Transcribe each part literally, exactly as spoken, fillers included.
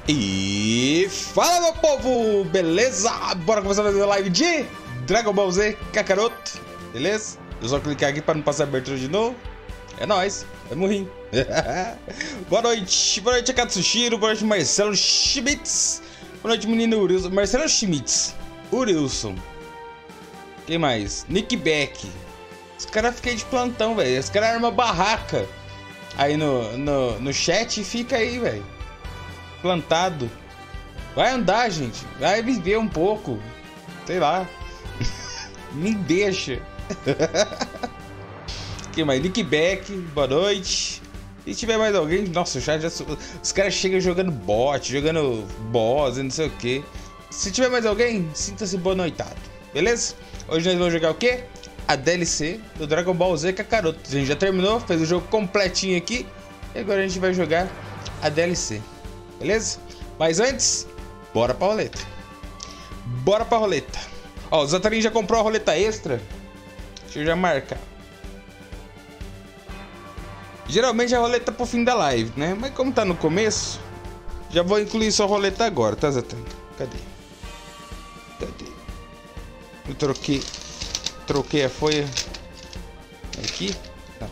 E fala, meu povo, beleza? Bora começar a fazer live de Dragon Ball Z Kakaroto, beleza? Eu só clicar aqui para não passar a abertura de novo. É nóis, é morrinho. Boa noite, boa noite Akatsushiro, boa noite Marcelo Schmitz. Boa noite menino Urilson, Marcelo Schmitz, Urilson. Quem mais? Nick Beck. Os caras ficam de plantão, velho. Os caras armam barraca aí no, no, no chat e fica aí, velho. Plantado. Vai andar, gente. Vai viver um pouco. Sei lá. Me deixa. Quem mais? Nick Beck. Boa noite. Se tiver mais alguém. Nossa, o chat já. Os caras chegam jogando bot, jogando boss e não sei o que. Se tiver mais alguém, sinta-se boa noitado. Beleza? Hoje nós vamos jogar o quê? A D L C do Dragon Ball Z Kakaroto. A gente já terminou, fez o jogo completinho aqui. E agora a gente vai jogar a D L C. Beleza? Mas antes, bora pra roleta. Bora pra roleta. Ó, o Zatarin já comprou a roleta extra. Deixa eu já marcar. Geralmente a roleta pro fim da live, né? Mas como tá no começo, já vou incluir sua roleta agora, tá, Zatarin? Cadê? Cadê? Eu troquei. Troquei a folha. Aqui? Não.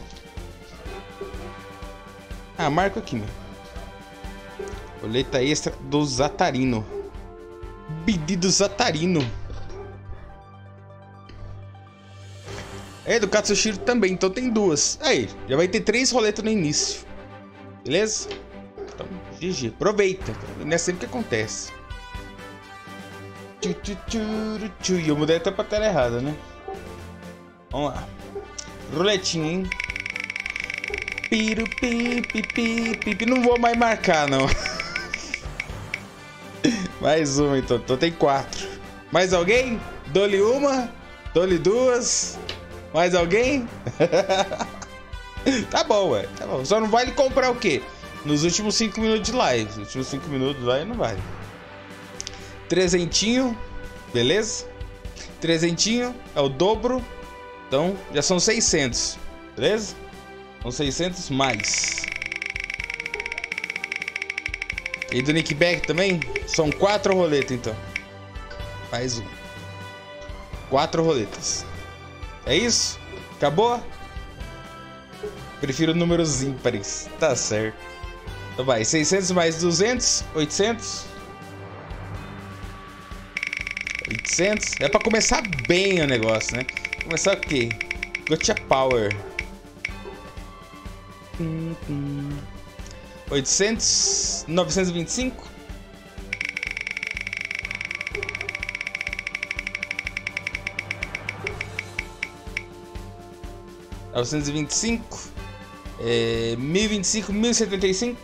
Ah, marco aqui, meu. Roleta extra do Zatarino. Pedido Zatarino. É, do Katsushiro também, então tem duas. Aí, já vai ter três roletas no início. Beleza? Então, G G. Aproveita. Não é sempre que acontece. E eu mudei até pra tela errada, né? Vamos lá. Roletinha, hein? Piru, pi, pi, pi, pi, pi. Não vou mais marcar, não. Mais uma, então. Então tem quatro. Mais alguém? Dou-lhe uma. Dou-lhe duas. Mais alguém? Tá bom, ué. Tá bom. Só não vale comprar o quê? Nos últimos cinco minutos de live. Nos últimos cinco minutos lá não vale. Trezentinho. Beleza? Trezentinho é o dobro. Então já são seiscentos. Beleza? São seiscentos mais. E do Nick Beck também? São quatro roletas, então. Mais um. Quatro roletas. É isso? Acabou? Prefiro números ímpares. Tá certo. Então vai. seiscentos mais duzentos. oitocentos. oitocentos. É pra começar bem o negócio, né? Começar o quê? Gotcha Power. Hum, hum. oitocentos, novecentos e vinte e cinco. novecentos e vinte e cinco. É, mil e vinte e cinco, mil e setenta e cinco.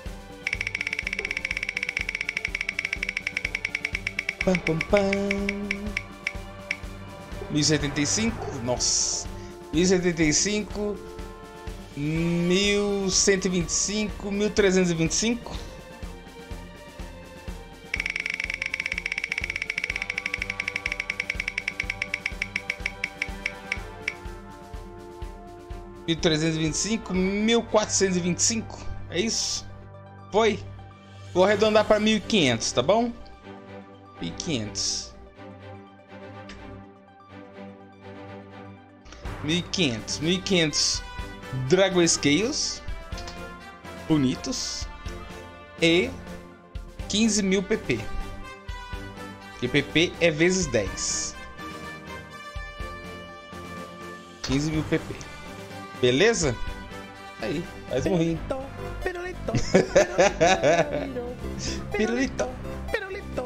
Pam, pam, pam. mil e setenta e cinco. Nossa. mil e setenta e cinco. mil cento e vinte e cinco, mil trezentos e vinte e cinco. mil trezentos e vinte e cinco, mil quatrocentos e vinte e cinco. É isso? Foi? Vou arredondar para mil e quinhentos, tá bom? mil e quinhentos. mil e quinhentos, mil e quinhentos Dragon Scales bonitos e quinze mil P P. E P P é vezes dez. quinze mil P P. Beleza? Aí, faz um rim. Pirulito, Pirulito. pirulito,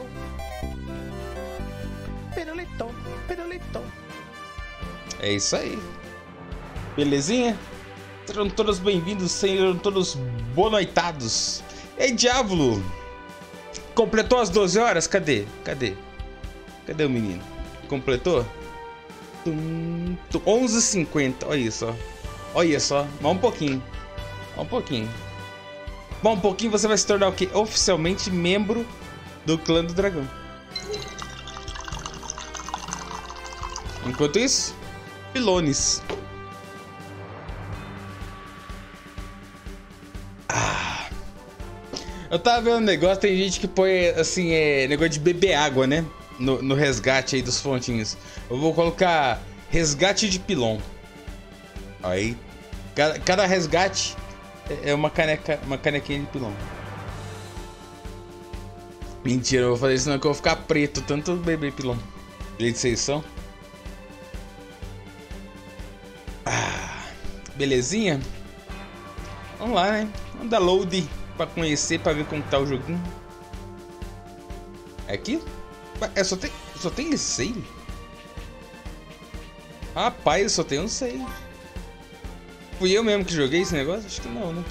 pirulito, pirulito. É isso aí. Belezinha? Sejam todos bem-vindos, sejam todos bonoitados. Ei, Diablo! Completou as doze horas? Cadê? Cadê? Cadê o menino? Completou? Tum, tum, onze e cinquenta, olha só. Olha só, mais um pouquinho. Mais um pouquinho. Bom, um pouquinho você vai se tornar o quê? Oficialmente membro do clã do dragão. Enquanto isso, pilones. Eu tava vendo um negócio, tem gente que põe, assim, é, negócio de beber água, né? No, no resgate aí dos fontinhos. Eu vou colocar resgate de pilão. Aí, cada, cada resgate é uma caneca, uma canequinha de pilão. Mentira, eu vou fazer isso não, que eu vou ficar preto, tanto beber pilão. Jeito de vocês são. Ah, belezinha? Vamos lá, né? Vamos dar load pra conhecer, pra ver como tá o joguinho. É aqui? É, só tem, só tem esse save? Rapaz, só tem um save. Fui eu mesmo que joguei esse negócio? Acho que não, né?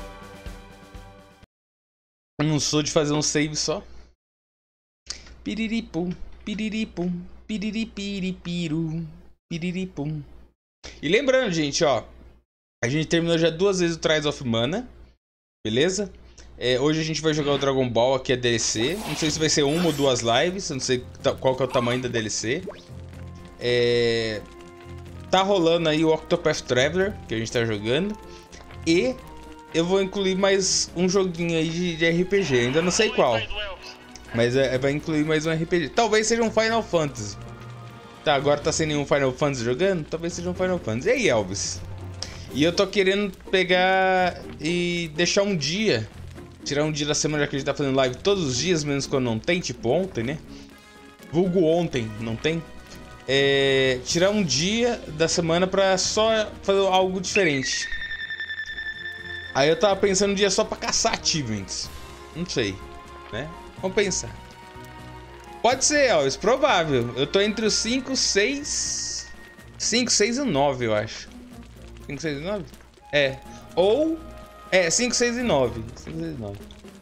Eu não sou de fazer um save só. Piriripum, piriripum, piriripiripiru, piriripum. E lembrando, gente, ó. A gente terminou já duas vezes o Trials of Mana. Beleza? É, hoje a gente vai jogar o Dragon Ball, aqui é D L C. Não sei se vai ser uma ou duas lives. Não sei qual que é o tamanho da D L C. É... Tá rolando aí o Octopath Traveler, que a gente tá jogando. E eu vou incluir mais um joguinho aí de, de R P G. Ainda não sei qual. Mas é, vai incluir mais um R P G. Talvez seja um Final Fantasy. Tá, agora tá sem nenhum Final Fantasy jogando? Talvez seja um Final Fantasy. E aí, Elvis? E eu tô querendo pegar e deixar um dia. Tirar um dia da semana, já que a gente tá fazendo live todos os dias, menos quando não tem. Tipo ontem, né? Vulgo ontem, não tem? É, tirar um dia da semana pra só fazer algo diferente. Aí eu tava pensando um dia só pra caçar achievements. Não sei, né? Vamos pensar. Pode ser, ó, isso é provável. Eu tô entre os cinco, seis... cinco, seis e nove, eu acho. cinco, seis e nove? É. Ou... É, cinco, seis e nove. cinco, seis e nove.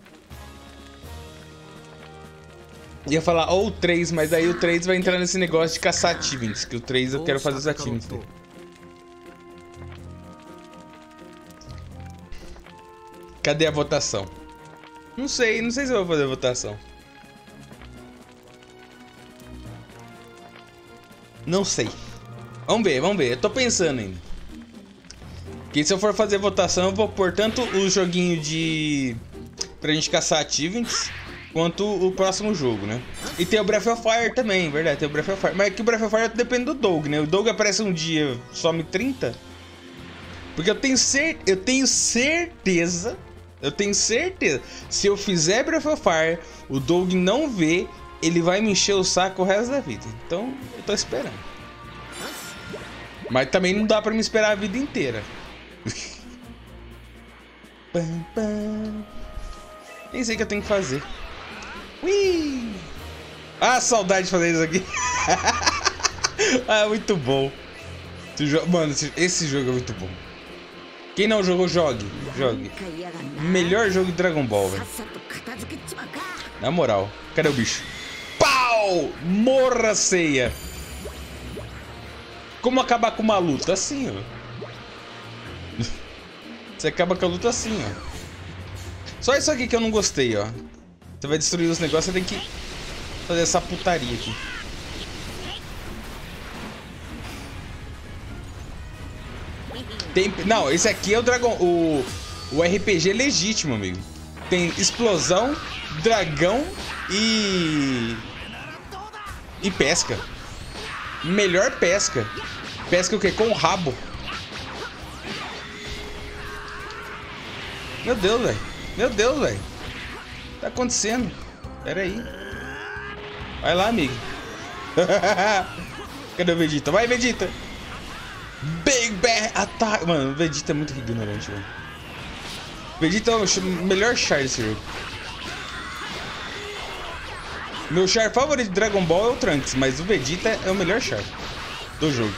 Ia falar ou três, mas aí o três vai entrar nesse negócio de caçar achievements. Que o três eu quero fazer os achievements dele. Cadê a votação? Não sei, não sei se eu vou fazer a votação. Não sei. Vamos ver, vamos ver. Eu tô pensando ainda. Que se eu for fazer votação, eu vou pôr tanto o joguinho de... pra gente caçar achievements, quanto o próximo jogo, né? E tem o Breath of Fire também, verdade, tem o Breath of Fire. Mas é que o Breath of Fire depende do Doug, né? O Doug aparece um dia, some trinta. Porque eu tenho, cer eu tenho certeza, eu tenho certeza, se eu fizer Breath of Fire, o Doug não vê, ele vai me encher o saco o resto da vida. Então, eu tô esperando. Mas também não dá pra me esperar a vida inteira. Pam, pam. Nem sei o que eu tenho que fazer. Ui! Ah, saudade de fazer isso aqui. Ah, muito bom. Mano, esse jogo é muito bom. Quem não jogou, jogue. Jogue. Melhor jogo de Dragon Ball, velho. Na moral. Cadê o bicho? Pau! Morra, ceia. Como acabar com uma luta? Assim, ó. Você acaba com a luta assim, ó. Só isso aqui que eu não gostei, ó. Você vai destruir os negócios, você tem que fazer essa putaria aqui. Tem... Não, esse aqui é o dragão, o... o R P G legítimo, amigo. Tem explosão, dragão e... e pesca. Melhor pesca. Pesca o quê? Com o rabo. Meu Deus, velho. Meu Deus, velho. O que tá acontecendo? Pera aí. Vai lá, amigo. Cadê o Vegeta? Vai, Vegeta. Big Bang Attack. Mano, o Vegeta é muito ignorante, velho. Vegeta é o melhor char desse jogo. Meu char favorito de Dragon Ball é o Trunks, mas o Vegeta é o melhor char do jogo.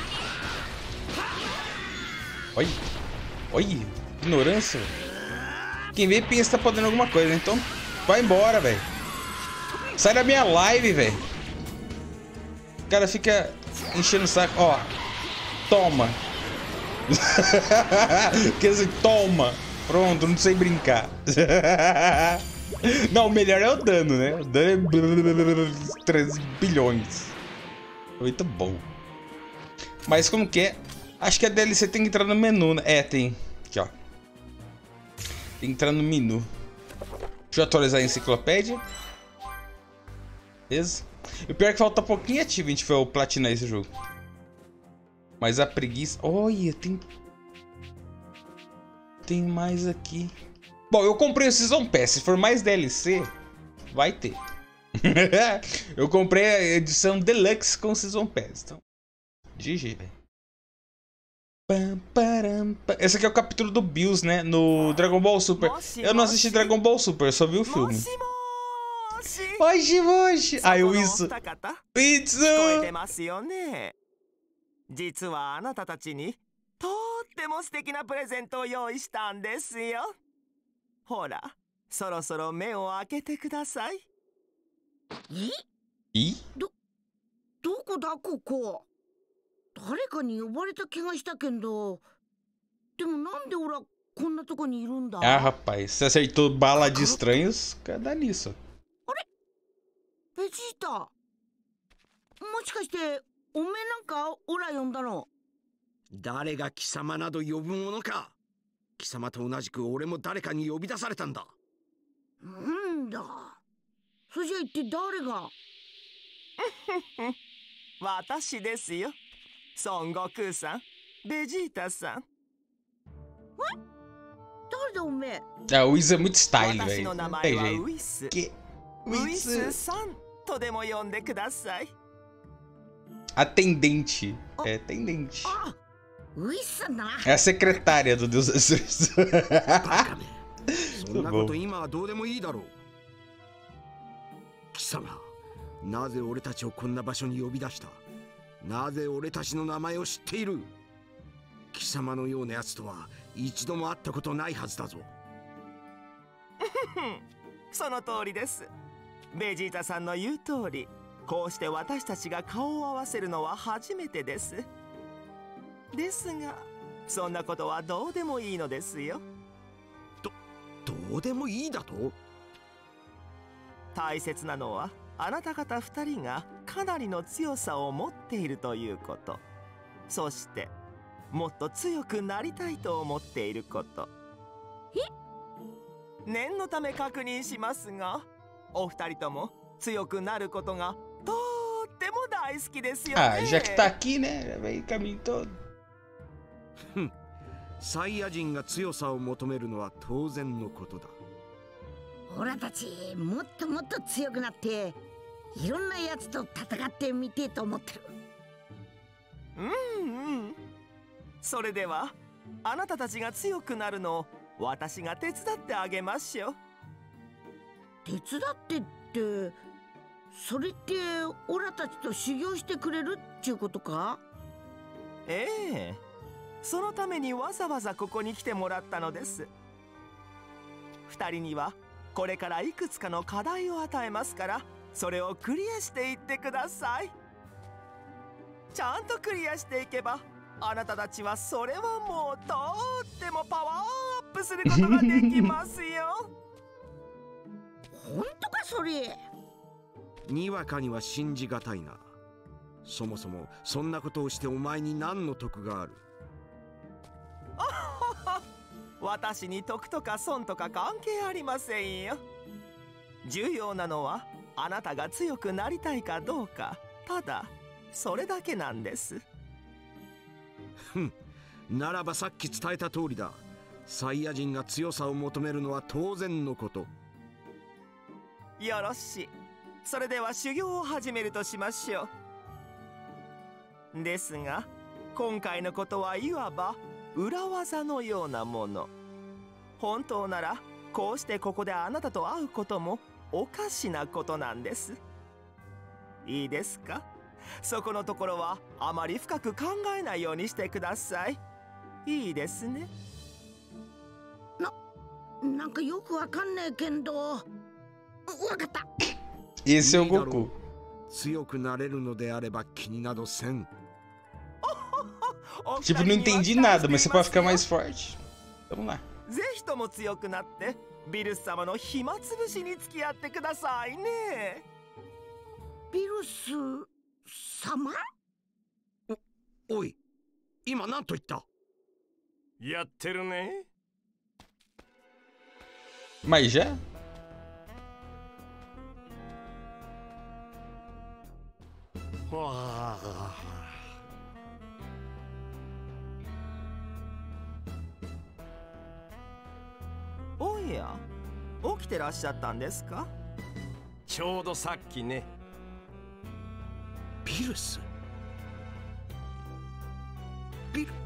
Olha. Olha. Ignorância. Quem vê pensa que tá podendo alguma coisa, né? Então vai embora, velho. Sai da minha live, velho. O cara fica enchendo o saco. Ó. Toma. Quer dizer, toma. Pronto, não sei brincar. Não, o melhor é o dano, né? O dano é três bilhões. Muito bom. Mas como que é? Acho que a D L C tem que entrar no menu, né? É, tem. Aqui, ó. Tem que entrar no menu. Deixa eu atualizar a enciclopédia. Beleza? E o pior é que falta pouquinho achievement pra eu platinar esse jogo. Mas a preguiça... Olha, tem... Tem mais aqui. Bom, eu comprei o Season Pass. Se for mais D L C, vai ter. Eu comprei a edição Deluxe com Season Pass. Então, G G, velho. Esse aqui é o capítulo do Bills, né? No Dragon Ball Super. Eu não assisti Dragon Ball Super, eu só vi o filme. Moshi, moshi. Ah, eu isso. Pizza. 実はあなたたちにとっても素敵なプレゼントを用意したんですよ。ほら、そろそろ目を開けてください。 え？ ど、どこだここ？誰かに呼ばれた気がしたけど、でもなんで俺はこんなとこにいるんだ？ Ah, rapaz, você acertou bala de estranhos, dá nisso. あれ？ベジータ。もしかして。 おめえなんかオラ呼んだの？ 誰が貴様など呼ぶものか。貴様と同じく俺も誰かに呼び出されたんだ。 なんだ。それじゃ一体誰が？ 私ですよ。孫悟空さん、ベジータさん。 え？誰だおめえ？ Ah, o Whis é muito style, 私の velho. 名 Não 前 tem は jeito. ウィス。 Que? ウィス Whis. さんとでも呼んでください。 Atendente. É, atendente. あ、ウィスな。 É a secretária do Deus das Trevas. そんなこと今はどうでもいいだろう。貴様、なぜ俺たちをこんな場所に呼び出した？なぜ俺たちの名前を知っている？貴様のようなやつとは一度も会ったことないはずだぞ。 その通りです。ベジータさんの言う通り。 こうして私たちが顔を合わせるのは初めてです。ですが、そんなことはどうでもいいのですよ。 ど、どうでもいいだと？ 大切なのは、あなた方二人がかなりの強さを持っているということ。そして、もっと強くなりたいと思っていること。 え？ 念のため確認しますが、お二人とも強くなることが Ah, já que tá aqui, né? Vem caminho todo. サイヤ人が強さを求めるのは当然のことだ。 俺たちもっともっと強くなっていろんなやつと戦ってみてえと思ってる。 うんうん。それではあなたたちが強くなるのを私が手伝ってあげましょう。 手伝ってって。 それってオラたちと修行してくれるっちゅうことか？ ええ、そのためにわざわざここに来てもらったのです。二人にはこれからいくつかの課題を与えますから、それをクリアしていってください。ちゃんとクリアしていけば、あなたたちはそれはもうとってもパワーアップすることができますよ。 本当かそれ？ にわかには信じがたいな。そもそもそんなことをしてお前に何の得がある？ 私に得とか損とか関係ありませんよ。重要なのはあなたが強くなりたいかどうか、ただそれだけなんです。 ふん、ならばさっき伝えた通りだ。サイヤ人が強さを求めるのは当然のこと。 よろしい。 それでは修行を始めるとしましょう。ですが、今回のことはいわば裏技のようなもの。本当ならこうしてここであなたと会うこともおかしなことなんです。いいですか？そこのところはあまり深く考えないようにしてください。いいですね。 な、なんかよくわかんねえけど、わかった。 Esse é o Goku. 強くなれるのであれば気になどせん。 Tipo, não entendi nada, mas você pode ficar mais forte. Vamos lá. ぜひとも強くなってビルス様の暇つぶしに付き合ってくださいね。 ビルス様？ お、おい、今何と言った？ やってるね。 Mas já? いや、起きてらっしゃったんですか？ ちょうどさっきね。 ビルスビル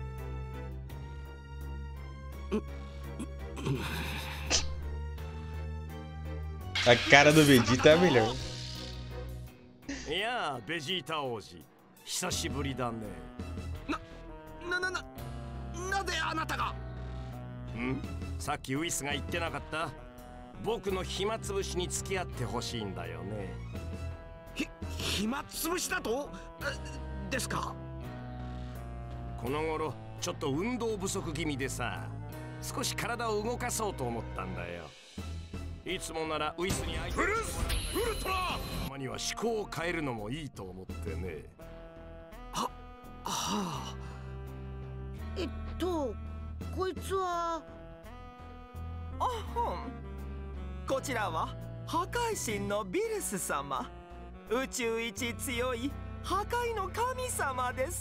A cara do Vegeta é a melhor. いやー、ベジータ王子、久しぶりだね。 な、な、な、な、なぜあなたが？ ん？さっきウイスが言ってなかった？僕の暇つぶしに付き合ってほしいんだよね。 ひ、暇つぶしだと？ですか？ この頃、ちょっと運動不足気味でさ、少し体を動かそうと思ったんだよ。いつもならウイスに相手ブルース・ウルトラたまには思考を変えるのもいいと思ってね。 は、はあ。 えっとこいつは。 あほん、こちらは破壊神のビルス様。宇宙一強い破壊の神様です。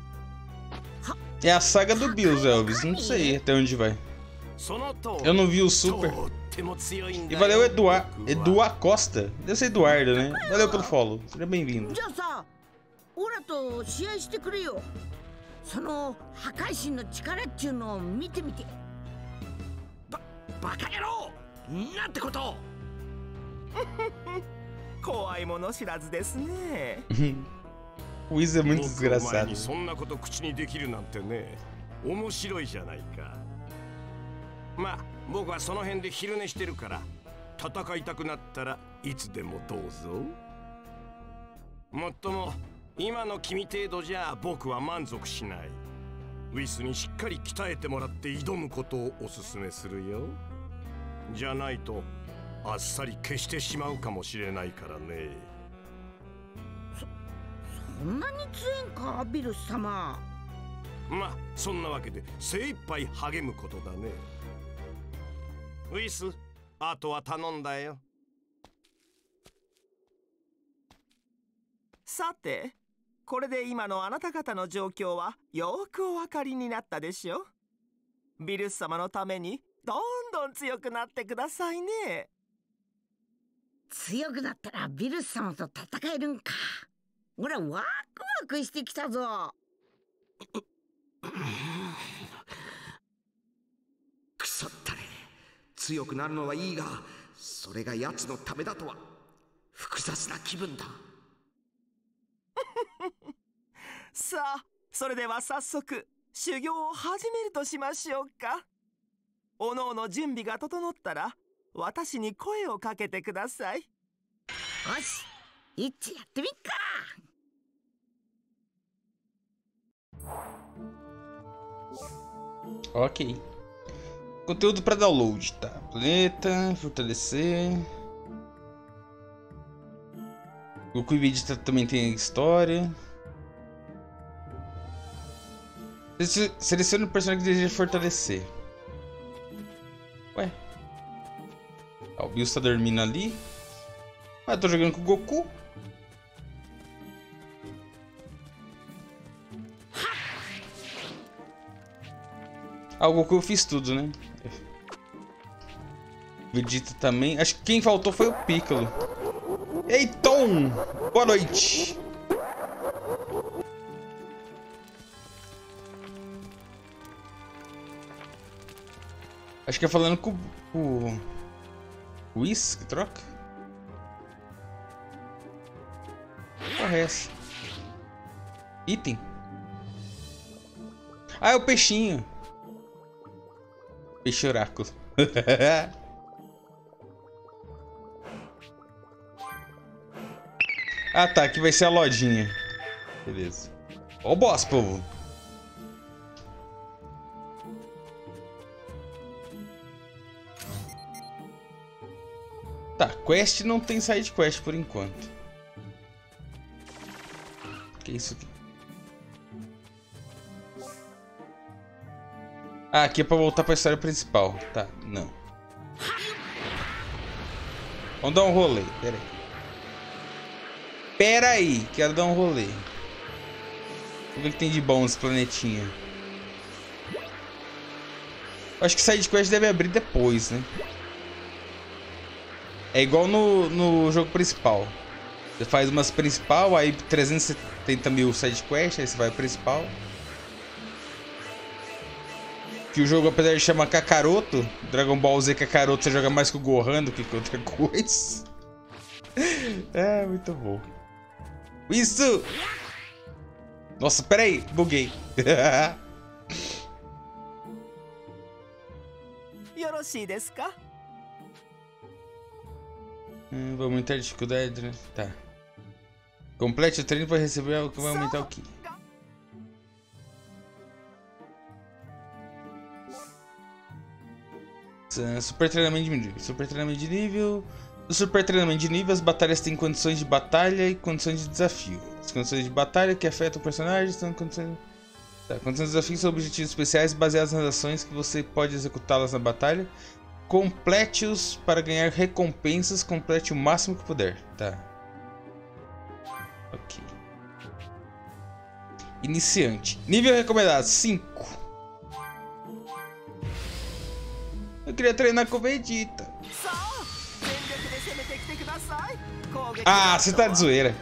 É a saga do Bills, Elvis. Não sei até onde vai. Eu não vi o Super. E valeu, Eduard. Eduard Costa. Deve ser Eduardo, né? Valeu pelo follow. Seja bem-vindo. じゃあさ、オラと試合してくれよ。その破壊神の力っちゅうのを見てみて。 バ、バカ野郎！なんてこと！ 怖いもの知らずですね。 O Izzy é muito desgraçado. そんなこと口にできるなんてね、面白いじゃないか。まあ、僕はその辺で昼寝してるから、戦いたくなったらいつでもどうぞ。もっとも、今の君程度じゃ僕は満足しない。ウイスにしっかり鍛えてもらって挑むことをおすすめするよ。じゃないと、あっさり消してしまうかもしれないからね。 そんなに強いんか、ビルス様。 まあ、そんなわけで精一杯励むことだね。ウイス、あとは頼んだよ。 さて、これで今のあなた方の状況はよくお分かりになったでしょ。ビルス様のためにどんどん強くなってくださいね。 強くなったらビルス様と戦えるんか。ほら、ワクワクしてきたぞ。 くそったれ。強くなるのはいいが、それが奴のためだとは複雑な気分だ。 さあ、それでは早速修行を始めるとしましょうか。おのおの準備が整ったら私に声をかけてください。よし、一致やってみっか。 Ok. Conteúdo para download, tá? Planeta, fortalecer. Goku e Vegeta também tem história. Selecione o personagem que deseja fortalecer. Ué. Ah, o Bills tá dormindo ali. Ah, eu tô jogando com o Goku. Ah, o Goku eu fiz tudo, né? Vegeta também. Acho que quem faltou foi o Piccolo. Ei, Tom! Boa noite! Acho que é falando com o... O Whis que troca? Porra é essa? Item? Ah, é o peixinho. Peixe oráculo. Ah tá, aqui vai ser a lojinha. Beleza. Ó o boss, povo. Tá, quest não tem side quest por enquanto. Que isso aqui? Ah, aqui é pra voltar pra história principal. Tá, não. Vamos dar um rolê, pera aí. Pera aí, quero dar um rolê. Vamos ver o que tem de bom nesse planetinha. Acho que side quest deve abrir depois, né? É igual no, no jogo principal. Você faz umas principal, aí trezentos e setenta mil side quest, aí você vai pro principal. Que o jogo, apesar de chamar Kakaroto, Dragon Ball Z Kakaroto, você joga mais com o Gohan do que com outra coisa. É, muito bom. Isso! Nossa, peraí, buguei. hum, vai aumentar a dificuldade, né? Tá. Complete o treino para receber algo que vai aumentar o Ki. Super treinamento de nível. Super treinamento de nível. No super treinamento de nível, as batalhas têm condições de batalha e condições de desafio. As condições de batalha que afetam o personagem são condições... Tá, condições de desafio são objetivos especiais baseados nas ações que você pode executá-las na batalha. Complete-os para ganhar recompensas. Complete o máximo que puder. Tá. Ok. Iniciante. Nível recomendado cinco. Eu queria treinar com o Vegeta. Ah, você tá de zoeira.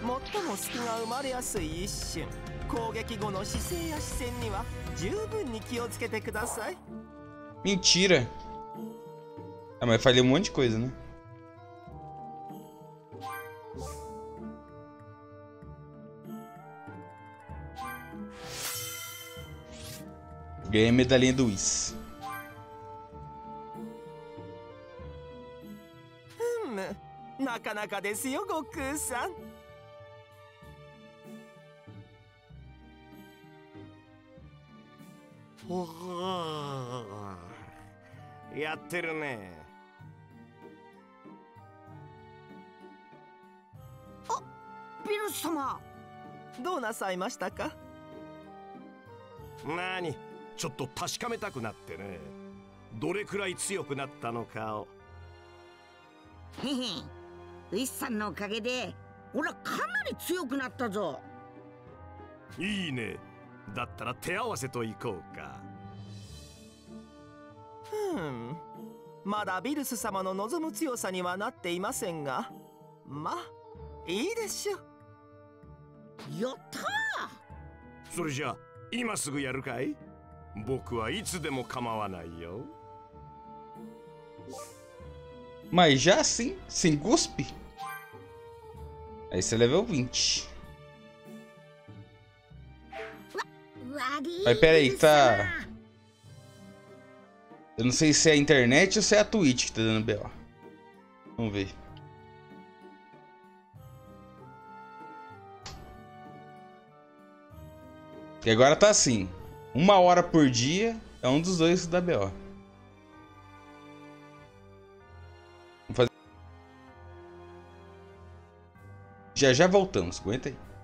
Mentira. Ah, mas falhei um monte de coisa, né? Ganhei a medalhinha do Whis. Nakanaka desu yo, Goku-san. やってるね。 あ、ビルス様。 どうなさいましたか？ なに、ちょっと確かめたくなってね。どれくらい強くなったのかを。 へへ、ウィスさんのおかげで俺はかなり強くなったぞ。 いいね。だったら手合わせといこうか。 ふん、まだビルス様の望む強さにはなっていませんが、まあいいでしょう。 やったー。 それじゃあ今すぐやるかい？僕はいつでも構わないよ。 Mas já assim, sem cuspe? Aí você é level vinte. Mas pera aí, tá... Eu não sei se é a internet ou se é a Twitch que tá dando B O. Vamos ver. E agora tá assim. Uma hora por dia é um dos dois que dá B O. Vamos fazer... Já já voltamos, aguenta aí.